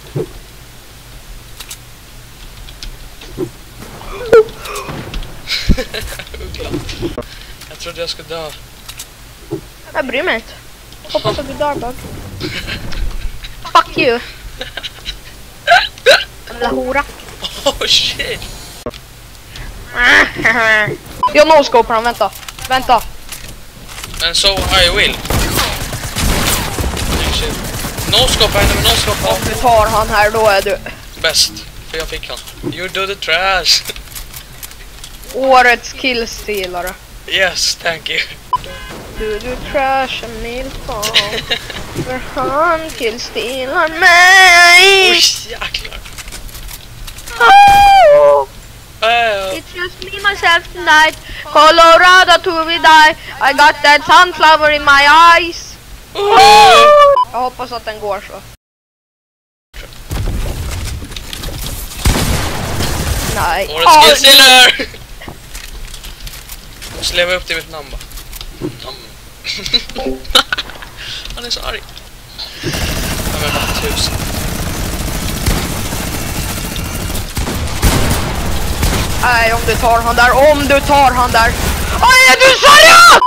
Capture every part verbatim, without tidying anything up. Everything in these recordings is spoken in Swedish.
Jag trodde jag skulle dö. Jag bryr mig inte. Hoppas att du dör, Bug. Fuck you. Jävla hora. Oh shit. Jag no-scopar han, vänta. Vänta. Men so I will. No-scopa henne med no-scopa. Om du tar han här, då är du Bäst. För jag fick han. You do the trash. årets killstealare. Yes, thank you. Du, du trashar min fan. För han killstealar mig. Oj, jäklar. Oh! Uh, It's just me, myself tonight. Colorado to we die. I got that sunflower in my eyes. uh. Jag hoppas att den går så. Nej. Årets killstealer! Jag måste leva upp till mitt namn bara. Mm. Han är så arg. Han har varit tusen. Nej, om du tar han där, om du tar han där. Oj, är du seriös?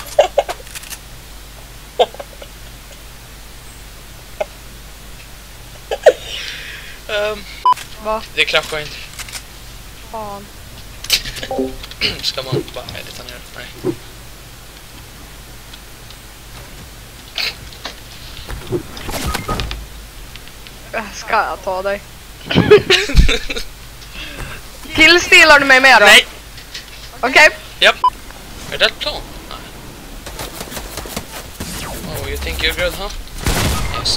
um, Va? Det kraschar inte. Fan. Ska man bara edita ner? Nej. Ska jag ta dig? Killstealar du mig med då? Nej. Okej. Okay. Japp. Är det ett plan? Nej. Oh, you think you're good, huh? Yes.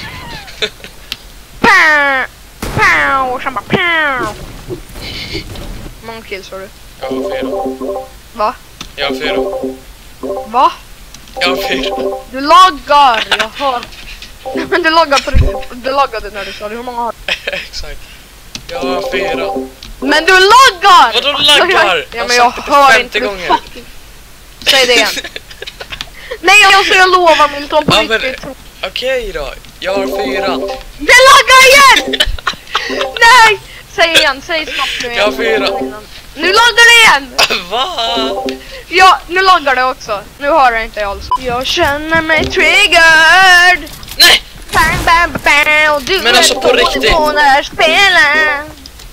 Pow! Pow! Och sen bara pow! Hur många kills har du? Jag har fyra. Va? Jag har fyra. Va? Jag har fyra. Du loggar! Jag hör. Men du loggar på riktigt. Du loggade när du sa det. Hur många har du? Exakt. Jag har fyra. Men du loggar! Vadå laggar? Ja, men jag hör inte. Gånger. Fucking... Säg det igen. Nej, alltså jag lovar min tom på Ja, riktigt. men... Okej då. Jag har fyra. Det loggar igen! Nej! Säg igen, säg snabbt nu igen. Jag har fyra. Nu loggar det igen! Va? Ja, nu loggar det också. Nu hör jag inte alls. Jag känner mig triggered! Nej! Bam, bam, bam! Du men alltså på riktigt. På när spela.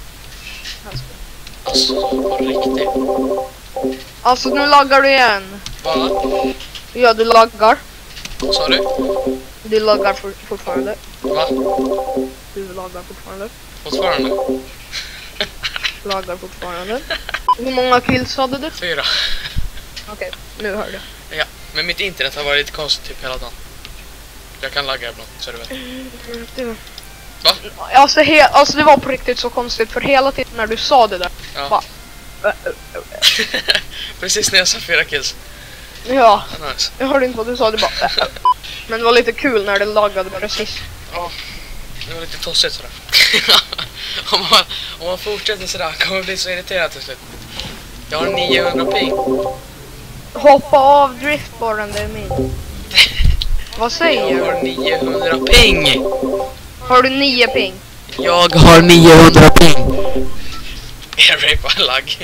Alltså på riktigt. Alltså nu loggar du igen. Va? Ja, du loggar. Vad sa du? Du loggar for fortfarande. Va? Du loggar fortfarande. Fortfarande? Loggar fortfarande. Hur många kills hade du? Fyra. Okej, okay, nu hör du. Ja, men mitt internet har varit lite konstigt typ hela dagen. Jag kan lagga ibland, så du vet. Mm, Va? Alltså, he alltså det var på riktigt så konstigt för hela tiden när du sa det där. Ja. Va? Precis när jag sa fyra kills. Ja, Ah, nice. jag hörde inte vad du sa, det bara. Men det var lite kul när det laggade bara sist. Ja, det var lite tossigt sådär. om, man, om man fortsätter sådär kommer jag bli så irriterad till slut. Jag har niohundra ping. Hoppa av driftborren, det är min. Vad säger Jag du? har niohundra ping. Har du nio ping? Jag har niohundra ping. Jag rapar lag.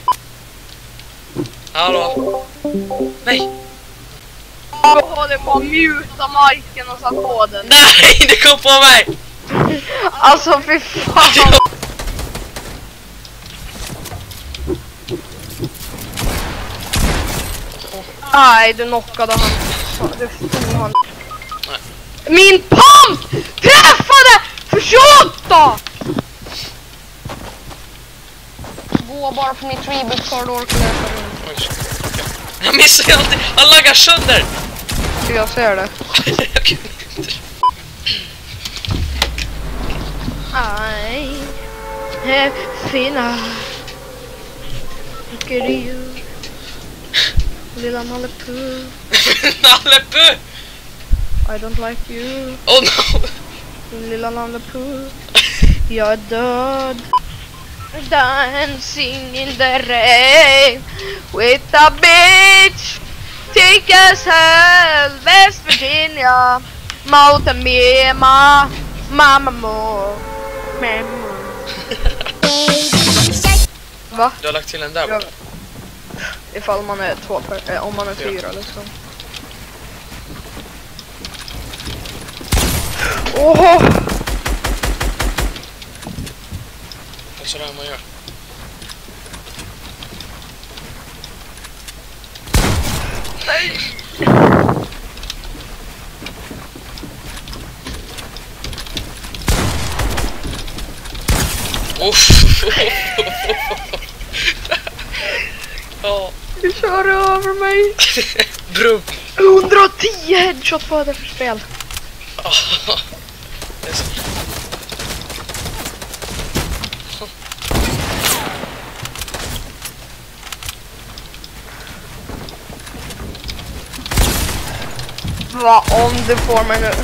Hallå? Nej. Jag håller på att muta miken och satt på den. Nej, det kom på mig. Alltså fy fan. Nej, du knockade han. Du stod han. Nej. Min pump träffade! Försåta! Gå bara för mitt reboot card orkar jag. Jag missar ju alltid. Han laggar sönder. Jag ser det. I have fina. Look at you. Lilla Nalle Puh. Nalle Puh. I don't like you. Oh no. Lilla Nalle Puh. Jag är död. Dancing in the rain with a bitch. Take us hell, West Virginia. Mountain Mima. Mama Mo. mamma. Va? Du har lagt till en där Ja. borta. Ifall man är två per, eh, om man är fyra liksom. Åh! Det är sådär man gör. Nej! Uff. Ja. Du kör över mig! Brum. hundratio headshot på det för spel. Det är så. Va, om du får mig nu.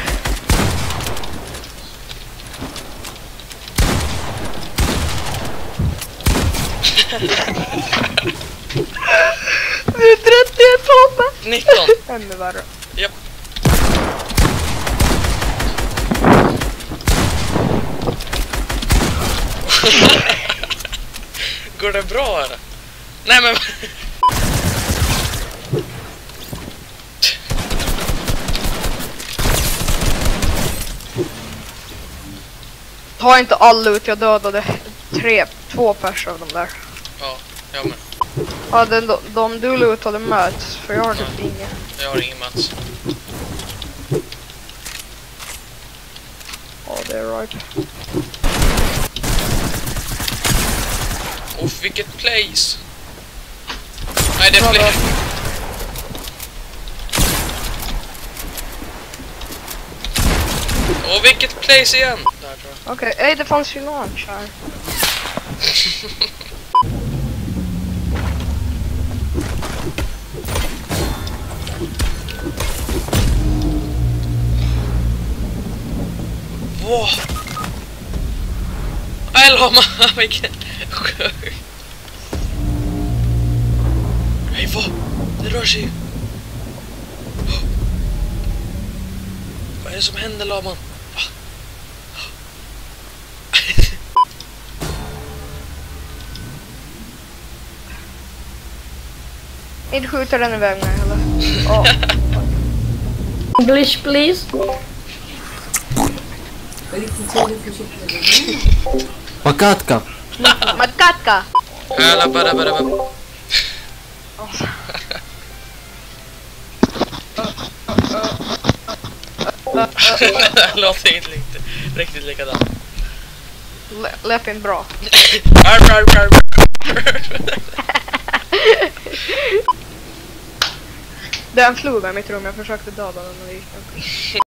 Du är trettioett H P. nitton. Ännu värre. Japp. Går det bra eller? Nej men... Ta inte all ut, jag dödade tre, två pers av dem där. Ja, jag med. Ja, de, de, de du lootade möts, för jag har typ inget. Jag har ingen Mats. Ja, det är right. Uff, vilket place. Nej, det är Vadå? fler. Åh, vilket place igen. Där tror jag. Okej, okay. Det fanns ju launch här. Wow. Nej, lama. Vilken sjuk. Nej, vad? Det rör sig. Vad är det som händer, laman? Inte skjuter den iväg mig heller. Oh. English please. Makatka. Makatka! Alla bara bara bara. Låter inte riktigt, riktigt likadant. Lät inte bra. Den flog i mitt rum, jag försökte döda den och det gick inte.